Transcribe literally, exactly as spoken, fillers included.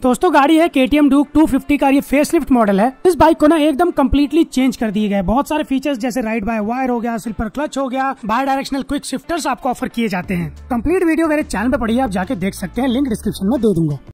दोस्तों गाड़ी है K T M Duke two fifty का, ये फेसलिफ्ट मॉडल है। इस बाइक को ना एकदम कम्प्लीटली चेंज कर दिए गए। बहुत सारे फीचर्स जैसे राइड बाय वायर हो गया, स्लीपर क्लच हो गया, बाय डायरेक्शनल क्विक शिफ्टर्स आपको ऑफर किए जाते हैं। कंप्लीट वीडियो मेरे चैनल पे पड़ी है, आप जाके देख सकते हैं, लिंक डिस्क्रिप्शन में दे दूंगा।